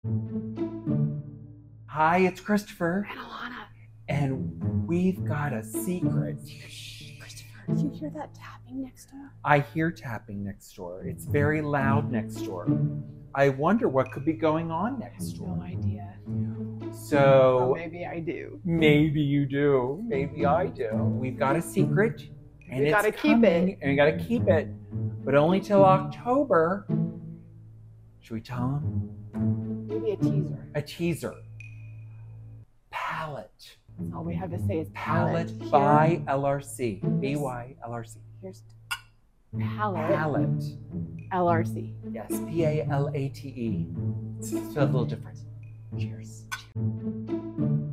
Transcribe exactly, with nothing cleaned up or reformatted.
Hi, it's Christopher. And Alana. And we've got a secret. Shh, Christopher, do you hear that tapping next door? I hear tapping next door. It's very loud next door. I wonder what could be going on next door. No idea. So Oh, maybe I do. Maybe you do. Maybe I do. We've got a secret. And We it's gotta keep coming, it. And we gotta keep it. But only till October. Should we tell them? Maybe a teaser. A teaser. Palate. That's all we have to say is Palate Palate. by L R C. B Y L R C. Here's Palate. Palate. L R C. Yes, P A L A T E. It's a little different. Cheers. Cheers.